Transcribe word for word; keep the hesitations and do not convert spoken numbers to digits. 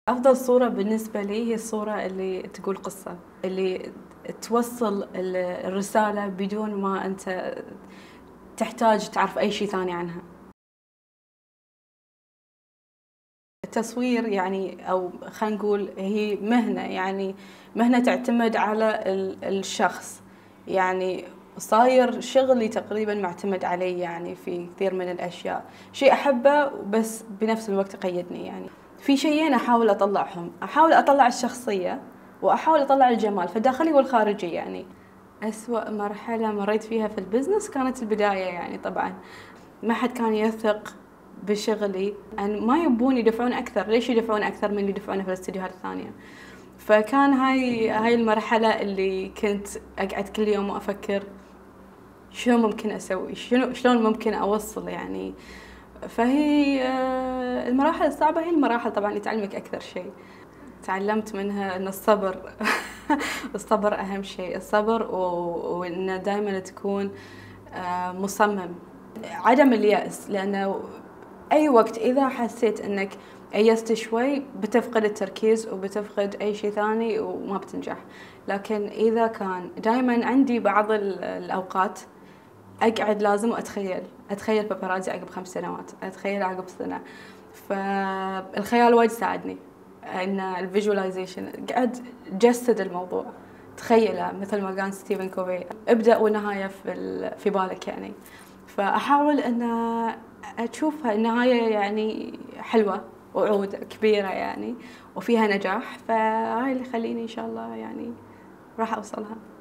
أفضل صورة بالنسبة لي هي الصورة اللي تقول قصة، اللي توصل الرسالة بدون ما أنت تحتاج تعرف أي شيء ثاني عنها. التصوير يعني أو خلينا نقول هي مهنة، يعني مهنة تعتمد على الشخص، يعني صاير شغلي تقريبا معتمد علي يعني في كثير من الأشياء، شيء أحبه بس بنفس الوقت يقيدني. يعني في شيئين أحاول أطلعهم، أحاول أطلع الشخصية وأحاول أطلع الجمال في الداخلي والخارجي. يعني أسوأ مرحلة مريت فيها في البزنس كانت البداية، يعني طبعا ما حد كان يثق بشغلي، يعني ما يبون يدفعون أكثر. ليش يدفعون أكثر من اللي يدفعونه في الاستديوهات الثانية؟ فكان هاي هاي المرحلة اللي كنت أقعد كل يوم وأفكر شنو ممكن أسوي، شنو شلون ممكن أوصل يعني. فهي المراحل الصعبة هي المراحل طبعا اللي تعلمك أكثر شيء. تعلمت منها أن الصبر الصبر أهم شيء، الصبر وأن دائما تكون مصمم، عدم اليأس، لأنه أي وقت إذا حسيت أنك أيست شوي بتفقد التركيز وبتفقد أي شيء ثاني وما بتنجح. لكن إذا كان دائما عندي بعض الأوقات أقعد لازم أتخيل أتخيل باباراتزي عقب خمس سنوات، أتخيل عقب سنة، فالخيال وايد ساعدني إن الفيجواليزيشن قاعد جسد الموضوع، تخيله مثل ما قال ستيفن كوفي، ابدأ والنهاية في في بالك يعني. فأحاول أن أشوفها النهاية يعني حلوة وعود كبيرة يعني وفيها نجاح، فهاي اللي يخليني إن شاء الله يعني راح أوصلها.